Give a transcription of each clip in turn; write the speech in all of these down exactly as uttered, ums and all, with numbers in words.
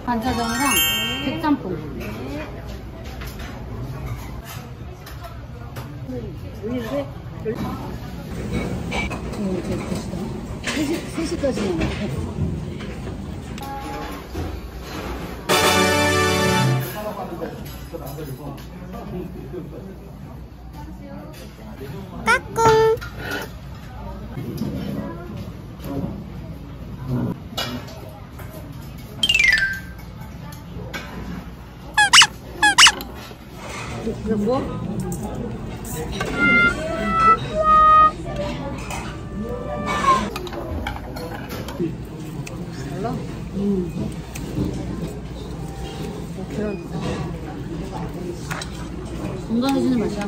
간짜장이랑 백짬뽕. 올리는데 오, 제 것이다. 세 시, 세 시까지 남았어. 까꿍. 이거 뭐? 달라? 음. 건강해지는 맛이야.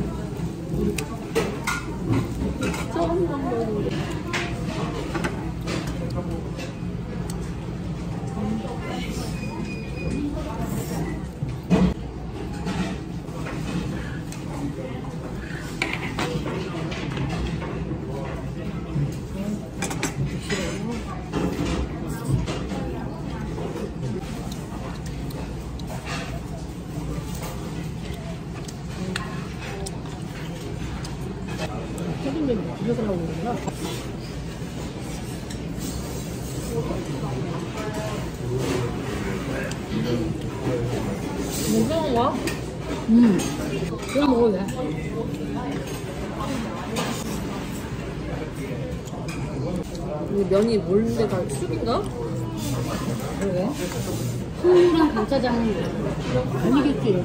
처음 먹는 튀김면 집에서 나오는구나. 뭐 먹어? 음. 그냥 먹어도 돼. 이 면이 뭔데 다 쑥인가? 그러게. 소이랑 간짜장은 아니겠지.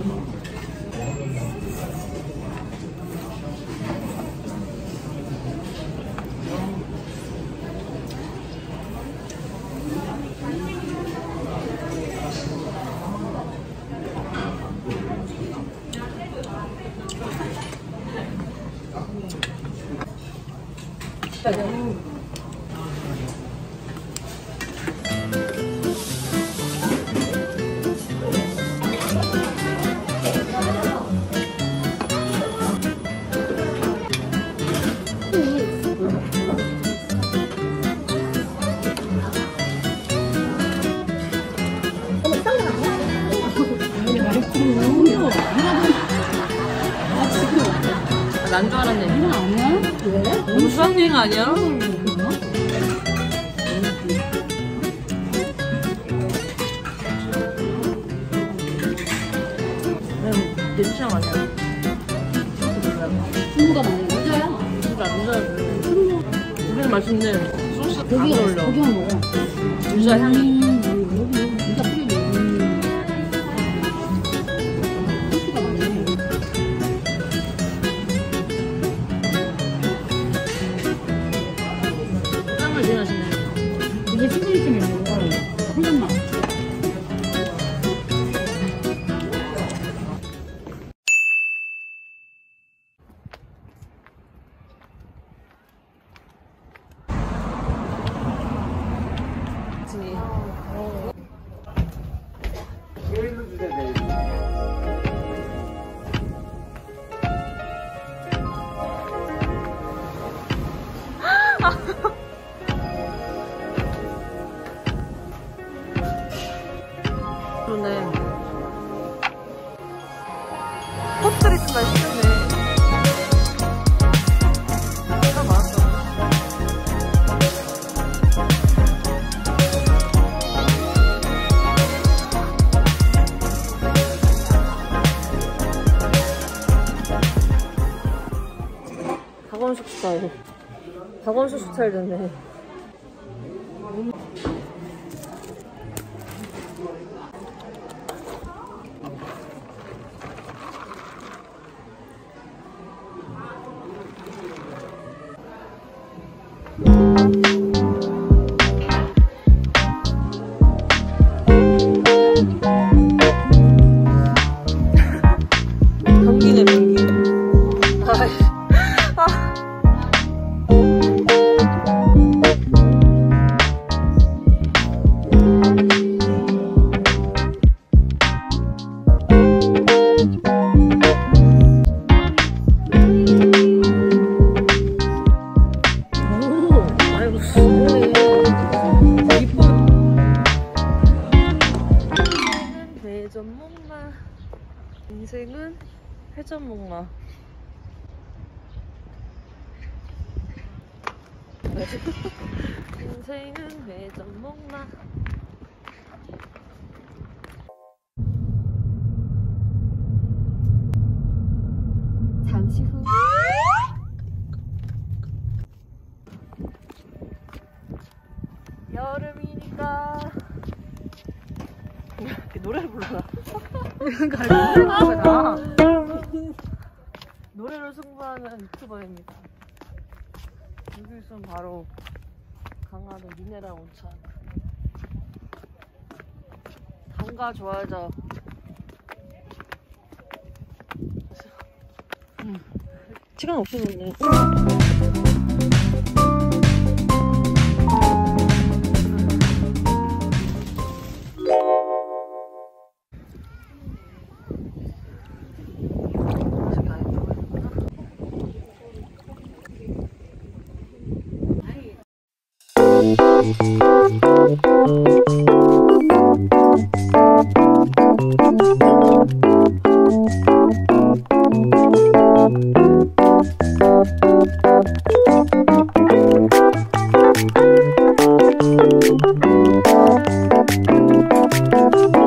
음. 난 줄 알았네. 이건 아니야? 왜? 너무 수학여행 아니야? 내 취향 아니야. 친구가 많이 여자야. 진짜 안 좋아해. 고기는 맛있는데 소스 다 고기가 어울려. 고기만 먹어. 진짜 향이. 음, 여기 여기 진짜 뿌리 먹어. 소스가 많네. 짱을 제일 맛있네. 이게 시그니처 메뉴가 훈련맛. 그러네. 꽃들이 좀 맛있겠네. 해가 많았어. 박원숙 스타일. 박원숙 스타일 됐네. 경기네 경기. 아이씨. 아. 오, 아이고, 이뻐. 인생은 회전 목마. 인생은 회전 목마. 잠시 후 여름이니까 노래를 불러라. 노래로 승부하는 유튜버입니다. 여기 있으면 바로 강화도 미네랄 온천. 단가 좋아하죠. 음. 시간 없어졌네. 음.